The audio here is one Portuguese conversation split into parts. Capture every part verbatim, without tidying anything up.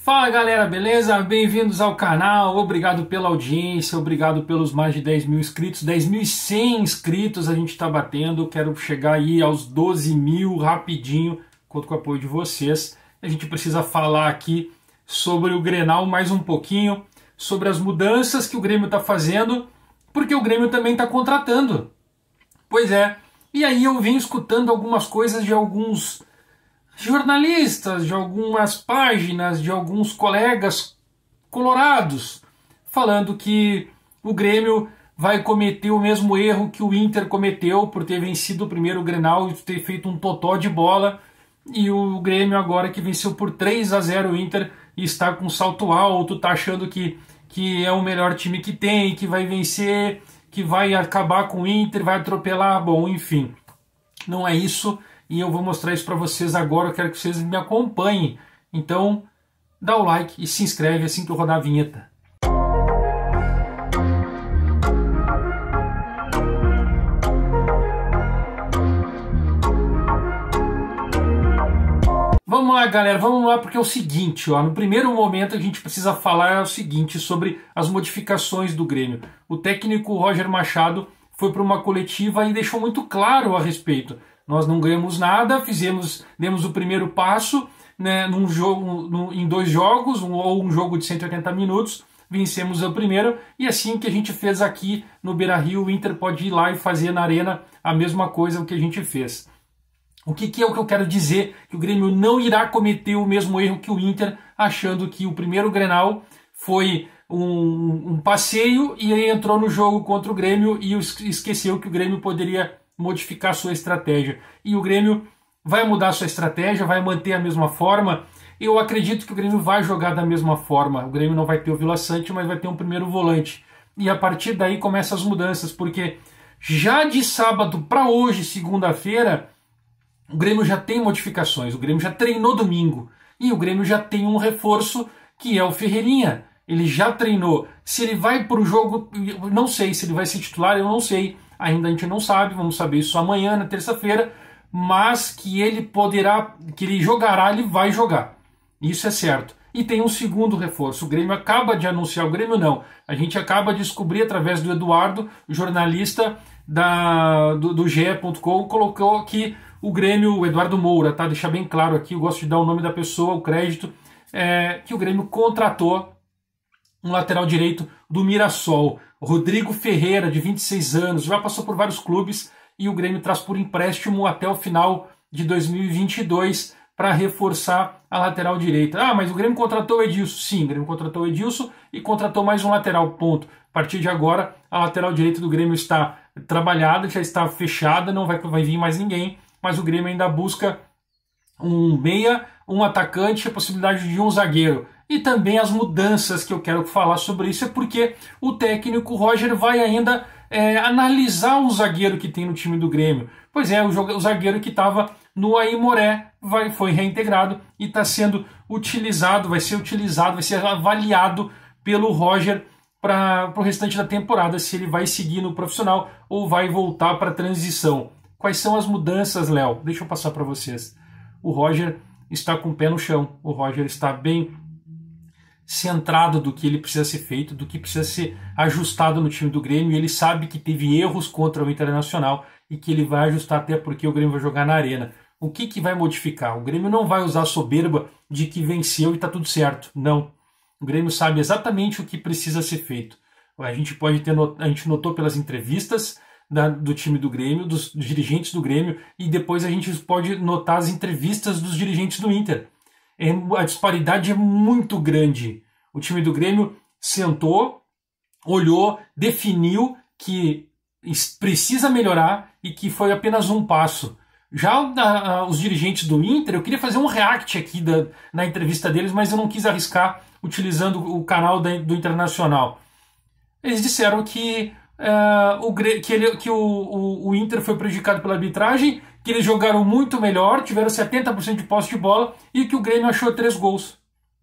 Fala galera, beleza? Bem-vindos ao canal, obrigado pela audiência, obrigado pelos mais de dez mil inscritos, dez mil e cem inscritos a gente está batendo, quero chegar aí aos doze mil rapidinho, conto com o apoio de vocês. A gente precisa falar aqui sobre o Grenal mais um pouquinho, sobre as mudanças que o Grêmio está fazendo, porque o Grêmio também está contratando. Pois é, e aí eu venho escutando algumas coisas de alguns jornalistas, de algumas páginas, de alguns colegas colorados, falando que o Grêmio vai cometer o mesmo erro que o Inter cometeu por ter vencido o primeiro Grenal e ter feito um totó de bola, e o Grêmio agora que venceu por três a zero o Inter e está com salto alto, está achando que, que é o melhor time que tem, que vai vencer, que vai acabar com o Inter, vai atropelar, bom, enfim, não é isso. E eu vou mostrar isso para vocês agora, eu quero que vocês me acompanhem. Então, dá o like e se inscreve assim que eu rodar a vinheta. Vamos lá, galera, vamos lá, porque é o seguinte, ó, no primeiro momento a gente precisa falar o seguinte sobre as modificações do Grêmio. O técnico Roger Machado foi para uma coletiva e deixou muito claro a respeito. Nós não ganhamos nada, fizemos, demos o primeiro passo, né, num jogo, num, em dois jogos, um, ou um jogo de cento e oitenta minutos, vencemos o primeiro, e assim que a gente fez aqui no Beira-Rio, o Inter pode ir lá e fazer na Arena a mesma coisa que a gente fez. O que, que é o que eu quero dizer? Que o Grêmio não irá cometer o mesmo erro que o Inter, achando que o primeiro Grenal foi um, um passeio e aí entrou no jogo contra o Grêmio e esqueceu que o Grêmio poderia modificar sua estratégia. E o Grêmio vai mudar sua estratégia, vai manter a mesma forma. Eu acredito que o Grêmio vai jogar da mesma forma. O Grêmio não vai ter o Vila Sante, mas vai ter um primeiro volante. E a partir daí começam as mudanças, porque já de sábado para hoje, segunda-feira, o Grêmio já tem modificações. O Grêmio já treinou domingo. E o Grêmio já tem um reforço, que é o Ferreirinha. Ele já treinou. Se ele vai para o jogo, não sei. Se ele vai ser titular, eu não sei. Ainda a gente não sabe, vamos saber isso amanhã, na terça-feira, mas que ele poderá, que ele jogará, ele vai jogar. Isso é certo. E tem um segundo reforço. O Grêmio acaba de anunciar, o Grêmio não, a gente acaba de descobrir através do Eduardo, jornalista da, do, do G E ponto com, colocou que o Grêmio, o Eduardo Moura, tá? Deixar bem claro aqui, eu gosto de dar o nome da pessoa, o crédito, é, que o Grêmio contratou um lateral direito do Mirassol, Rodrigo Ferreira, de vinte e seis anos, já passou por vários clubes e o Grêmio traz por empréstimo até o final de dois mil e vinte e dois para reforçar a lateral direita. Ah, mas o Grêmio contratou o Edilson. Sim, o Grêmio contratou o Edilson e contratou mais um lateral, ponto. A partir de agora, a lateral direita do Grêmio está trabalhada, já está fechada, não vai, vai vir mais ninguém, mas o Grêmio ainda busca um meia, um atacante e a possibilidade de um zagueiro. E também as mudanças que eu quero falar sobre isso é porque o técnico Roger vai ainda é, analisar o zagueiro que tem no time do Grêmio. Pois é, o, o zagueiro que estava no Aimoré vai, foi reintegrado e está sendo utilizado, vai ser utilizado, vai ser avaliado pelo Roger para o restante da temporada, se ele vai seguir no profissional ou vai voltar para a transição. Quais são as mudanças, Léo? Deixa eu passar para vocês. O Roger está com o pé no chão, o Roger está bem centrado do que ele precisa ser feito, do que precisa ser ajustado no time do Grêmio, e ele sabe que teve erros contra o Internacional e que ele vai ajustar, até porque o Grêmio vai jogar na Arena. O que, que vai modificar? O Grêmio não vai usar a soberba de que venceu e está tudo certo. Não. O Grêmio sabe exatamente o que precisa ser feito. A gente pode ter not... a gente notou pelas entrevistas da, do time do Grêmio, dos, dos dirigentes do Grêmio, e depois a gente pode notar as entrevistas dos dirigentes do Inter. É, a disparidade é muito grande. O time do Grêmio sentou, olhou, definiu que precisa melhorar e que foi apenas um passo. Já a, os dirigentes do Inter, eu queria fazer um react aqui da, na entrevista deles, mas eu não quis arriscar utilizando o canal da, do Internacional. Eles disseram que, uh, o, que, ele, que o, o, o Inter foi prejudicado pela arbitragem, que eles jogaram muito melhor, tiveram setenta por cento de posse de bola e que o Grêmio achou três gols.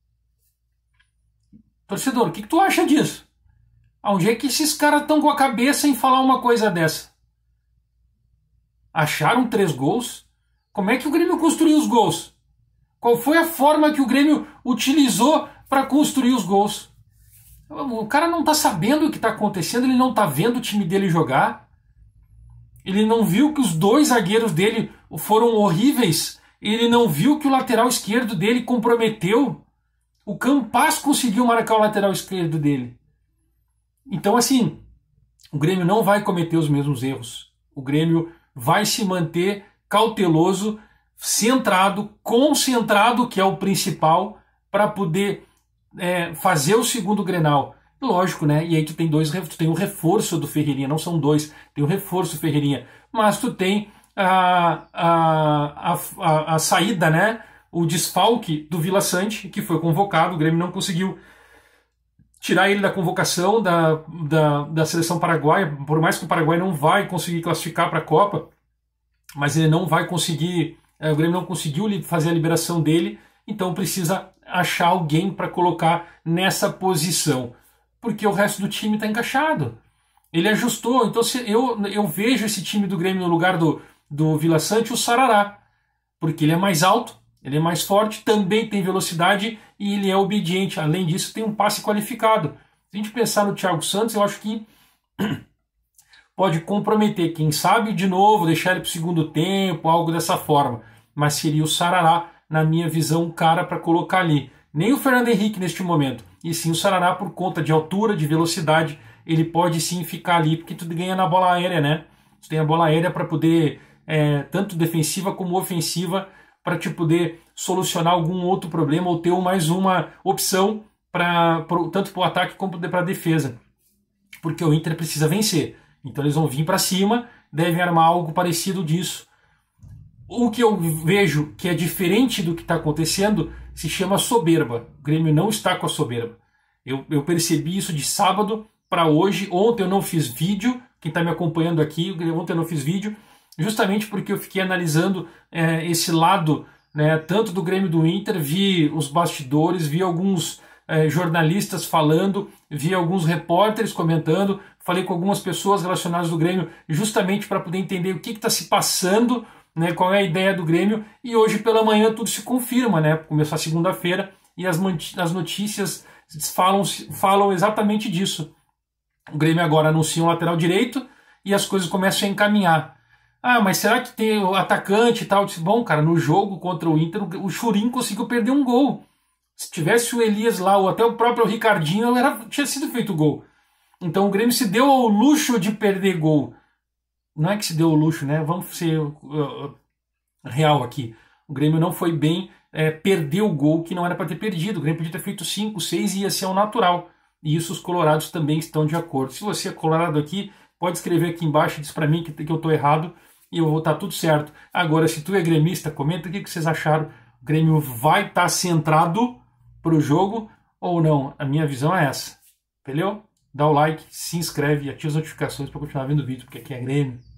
Torcedor, o que, que tu acha disso? Onde é que esses caras estão com a cabeça em falar uma coisa dessa? Acharam três gols? Como é que o Grêmio construiu os gols? Qual foi a forma que o Grêmio utilizou para construir os gols? O cara não está sabendo o que está acontecendo, ele não está vendo o time dele jogar. Ele não viu que os dois zagueiros dele foram horríveis. Ele não viu que o lateral esquerdo dele comprometeu. O Campas conseguiu marcar o lateral esquerdo dele. Então, assim, o Grêmio não vai cometer os mesmos erros. O Grêmio vai se manter cauteloso, centrado, concentrado, que é o principal, para poder é, fazer o segundo Grenal. Lógico, né? E aí tu tem dois, tu tem o reforço do Ferreirinha, não são dois, tem o reforço do Ferreirinha, mas tu tem a, a, a, a, a saída, né? O desfalque do Vila Sante, que foi convocado, o Grêmio não conseguiu tirar ele da convocação da, da, da seleção paraguaia, por mais que o Paraguai não vai conseguir classificar para a Copa, mas ele não vai conseguir, o Grêmio não conseguiu fazer a liberação dele, então precisa achar alguém para colocar nessa posição, porque o resto do time está encaixado. Ele ajustou, então se eu, eu vejo esse time do Grêmio no lugar do, do Vila Sante, o Sarará, porque ele é mais alto, ele é mais forte, também tem velocidade e ele é obediente. Além disso, tem um passe qualificado. Se a gente pensar no Thiago Santos, eu acho que pode comprometer, quem sabe, de novo, deixar ele para o segundo tempo, algo dessa forma. Mas seria o Sarará, na minha visão, um cara para colocar ali. Nem o Fernando Henrique neste momento, e sim o Sarará por conta de altura, de velocidade, ele pode sim ficar ali, porque tu ganha na bola aérea, né? Tu tem a bola aérea para poder, é, tanto defensiva como ofensiva, para te poder solucionar algum outro problema ou ter mais uma opção pra, pra, tanto para o ataque como para a defesa. Porque o Inter precisa vencer. Então eles vão vir para cima, devem armar algo parecido disso. O que eu vejo que é diferente do que está acontecendo se chama soberba. O Grêmio não está com a soberba. Eu, eu percebi isso de sábado para hoje. Ontem eu não fiz vídeo. Quem está me acompanhando aqui, ontem eu não fiz vídeo. Justamente porque eu fiquei analisando é, esse lado, né, tanto do Grêmio do Inter, vi os bastidores, vi alguns é, jornalistas falando, vi alguns repórteres comentando, falei com algumas pessoas relacionadas do Grêmio, justamente para poder entender o que está se passando, né, qual é a ideia do Grêmio, e hoje pela manhã tudo se confirma, né, começou a segunda-feira, e as, as notícias falam, falam exatamente disso. O Grêmio agora anuncia um lateral direito, e as coisas começam a encaminhar. Ah, mas será que tem o atacante e tal? Eu disse, bom, cara, no jogo contra o Inter, o Churin conseguiu perder um gol. Se tivesse o Elias lá, ou até o próprio Ricardinho, era, tinha sido feito gol. Então o Grêmio se deu ao luxo de perder gol. Não é que se deu ao luxo, né? Vamos ser uh, real aqui. O Grêmio não foi bem, é, perdeu o gol que não era para ter perdido. O Grêmio podia ter feito cinco, seis e ia ser ao natural. E isso os colorados também estão de acordo. Se você é colorado aqui, pode escrever aqui embaixo, diz para mim que, que eu estou errado. E eu vou estar tudo certo. Agora, se tu é gremista, comenta o que vocês acharam. O Grêmio vai estar centrado para o jogo ou não? A minha visão é essa. Entendeu? Dá o like, se inscreve e ativa as notificações para continuar vendo o vídeo, porque aqui é Grêmio.